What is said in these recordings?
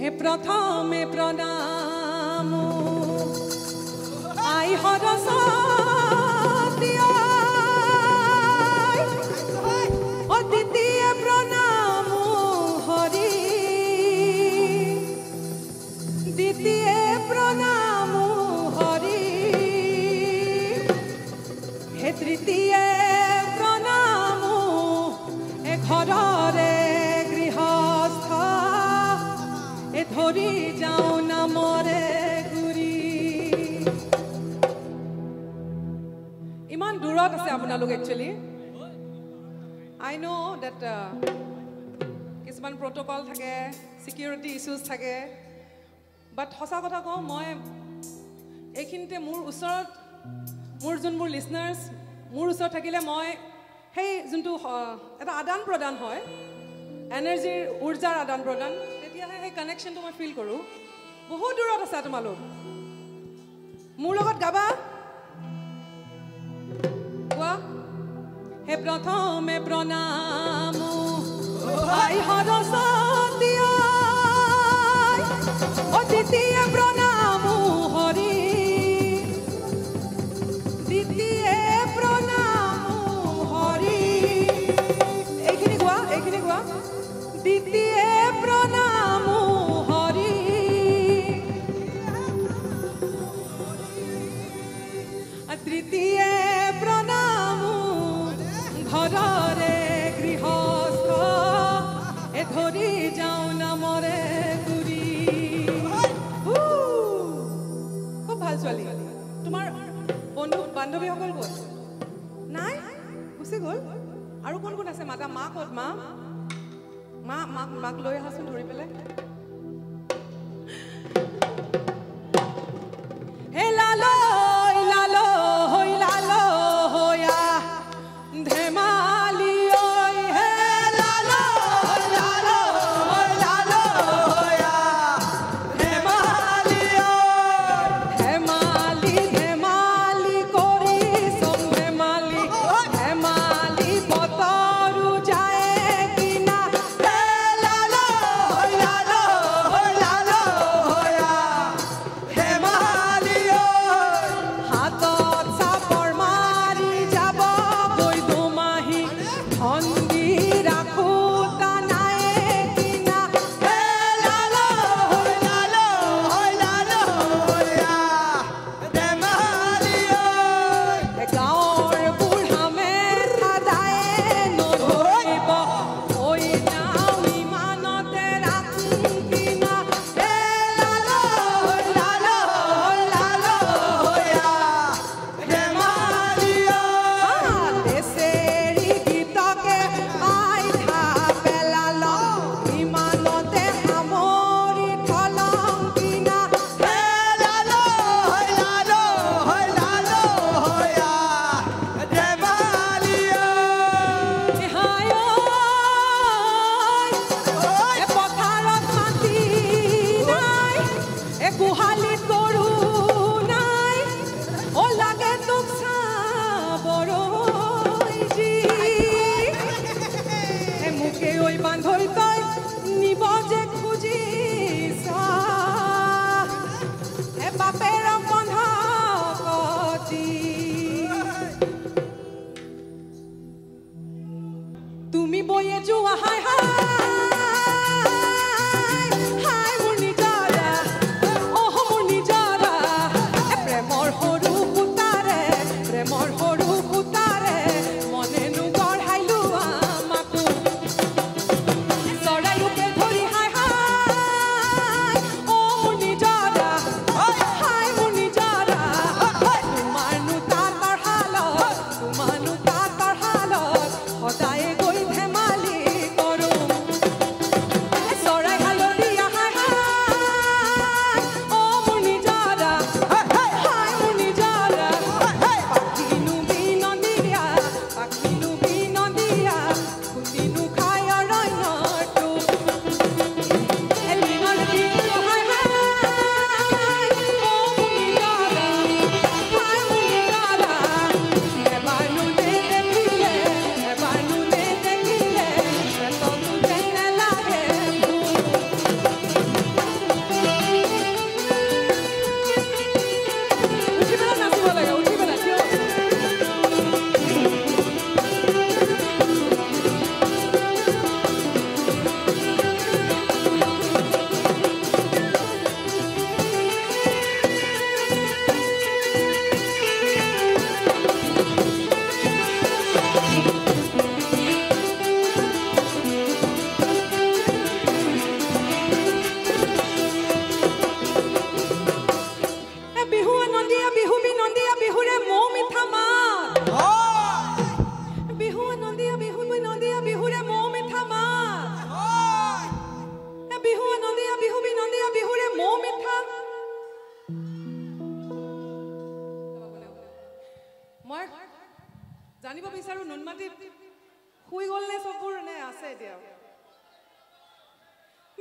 হে প্রথমে প্রণাম আই সরস্বতী ও দ্বিতীয় প্রণাম হরি দ্বিতীয় প্রণাম হরি হে তৃতীয় প্রণাম এ ঘরে গৃহস্থ এ ধরি যাও নামরে গুৰি ইমান দূৰত আছে আপোনালোক একচুৱেলি I know that কিছুমান protocol থাকে security issues থাকে but হসা কথা কওঁ মই এইখিনিতে মোৰ ওচৰত মোৰ যোনবোৰ listeners মোৰ ওচৰত থাকিলে মই সেই যোনটো এটা আদান প্ৰদান হয় এনাৰ্জিৰ ঊৰ্জাৰ আদান প্ৰদান তেতিয়াহে সেই কানেকশ্যনটো মই ফিল কৰোঁ বহুত দূৰত আছে তোমালোক মোৰ লগত গাবা কোৱা হে প্ৰথমে প্ৰণাম আই সৰস্বতী ও দ্বিতীয় প্ৰণাম হৰি দ্বিতীয় প্ৰণাম হৰি এইখিনি কোৱা দ্বিতীয় প্ৰণাম হৰি তৃতীয় প্ৰণাম ঘৰৰে গৃহস্থ এ ধৰি যাও নামৰে গুৰি খুব ভাল ছোৱালী তোমাৰ বন্ধু বান্ধৱীসকল ক'ত নাই গুচি গ'ল আৰু কোন কোন আছে মাতা মা ক'ত মাক লৈ আহাচোন ধৰি পেলাই হে লালো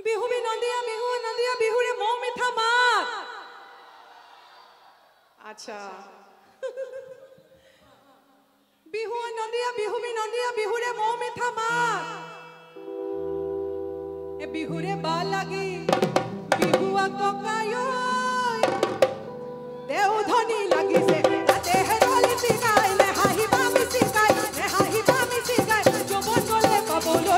বিহু নদিয়া বিহুৰে মৌ মিঠা মাত আচ্ছা বিহু নদিয়া বিহুৰে মৌ মিঠা মাত এ বিহুৰে বা লাগি বিহুৱা ককায় দেউ ধনী লাগিছে তাতে হেৰলি চিকাই নে হাঁহিবা মিচিকাই যৌৱন গলে পাবলৈ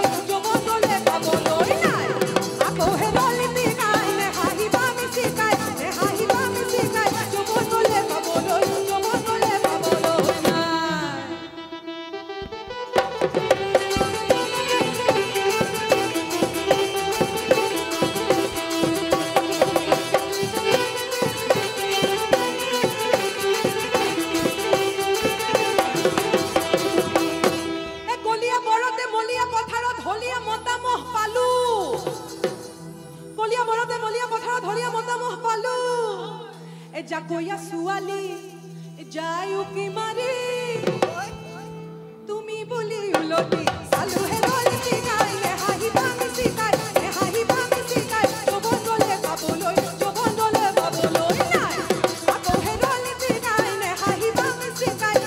নাই আকৌ হেৰলি চিকাই নে হাঁহিবা মিচিকাই যৌৱন গলে পাবলৈ নাই জাকৈয়া ছোৱালী যায়ো কি মাৰি তুমি বুলি উলটি চালো হেৰলি চিকাই নে হাঁহিবা মিচিকাই যৌৱন গলে পাবলৈ নাই আকৌ হেৰলি চিকাই নে হাঁহিবা মিচিকাই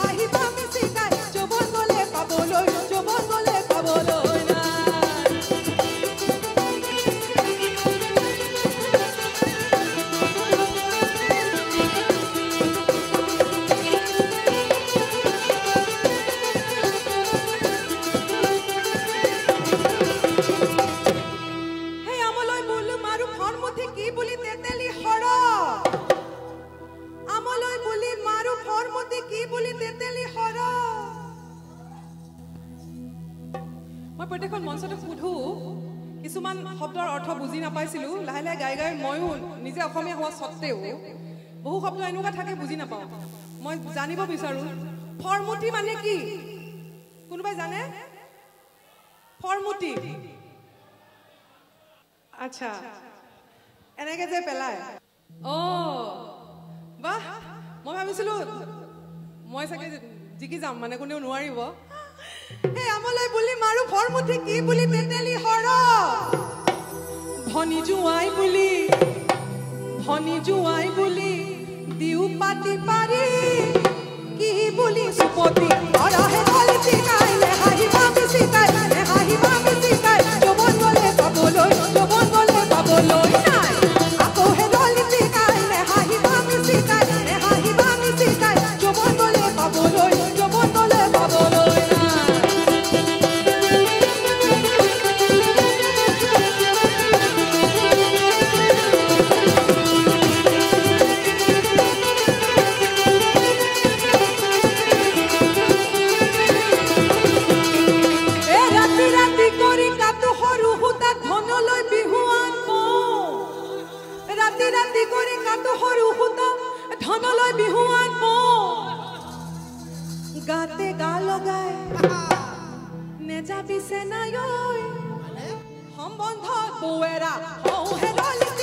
যৌৱন গলে পাবলৈ নাই মই প্ৰত্যেকখন মঞ্চতে সুধো কিছুমান শব্দৰ অৰ্থ বুজি নাপাইছিলো লাহে লাহে গাই ময়ো নিজে অসমীয়া হোৱা স্বত্তেও বহু শব্দ এনেকুৱা থাকে বুজি নাপাওঁ মই জানিব বিচাৰো ফৰমুটি মানে কি কোনোবাই জানে ফৰমুটি আচ্ছা এনেকে যে পেলায় বাহ মই ভাবিছিলো মই চাগে জিকি যাম মানে কোনেও নোৱাৰিব এই আমলৈ বুলি মাৰো ফৰমুঠি কি বুলি তেতেলি হৰ ধনী জুৱাই বুলি দিউ পাতি পাৰি কি বুলি সুপতি অৰহে ধলি চিকাই নে হাঁহিবা মিচিকাই যৌৱন গলে পাবলৈ নাই আকৌ হে ধলি চিকাই নে হাঁহিবা মিচিকাই যৌৱন গলে পাবলৈ ৰাতি কৰি কাটো সৰু সুতা ধনলৈ বিহুৱান গাতে গা লগাই নেযাবি চেনাই সম্বন্ধ বৌৱেৰা